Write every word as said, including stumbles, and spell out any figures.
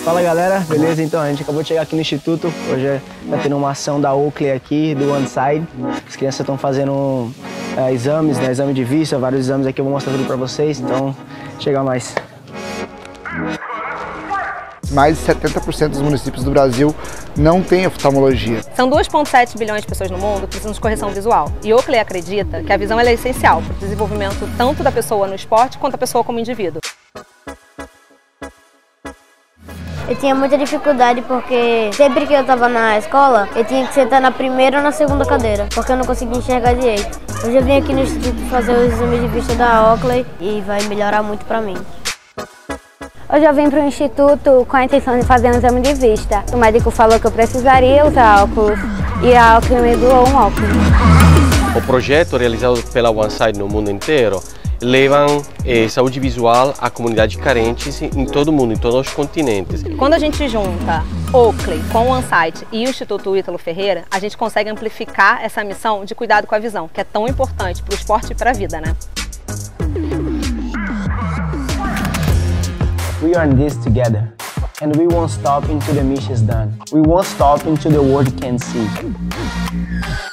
Fala galera, beleza? Então a gente acabou de chegar aqui no Instituto. Hoje tá tendo uma ação da Oakley aqui, do OneSide. As crianças estão fazendo uh, exames, né? Exame de vista, vários exames aqui, eu vou mostrar tudo pra vocês, então chega mais. Mais de setenta por cento dos municípios do Brasil não têm oftalmologia. São dois vírgula sete bilhões de pessoas no mundo que precisam de correção visual. E Oakley acredita que a visão ela é essencial para o desenvolvimento tanto da pessoa no esporte quanto da pessoa como indivíduo. Eu tinha muita dificuldade porque sempre que eu estava na escola, eu tinha que sentar na primeira ou na segunda cadeira, porque eu não conseguia enxergar direito. Hoje eu vim aqui no Instituto fazer os exames de vista da Oakley e vai melhorar muito para mim. Hoje eu vim para o Instituto com a intenção de fazer um exame de vista. O médico falou que eu precisaria usar óculos e a Oakley me doou um óculos. O projeto realizado pela OneSide no mundo inteiro levam eh, saúde visual a comunidades carentes em todo o mundo, em todos os continentes. Quando a gente junta Oakley com o OneSide e o Instituto Ítalo Ferreira, a gente consegue amplificar essa missão de cuidado com a visão, que é tão importante para o esporte e para a vida, né? We are in this together, and we won't stop until the mission is done. We won't stop until the world can see.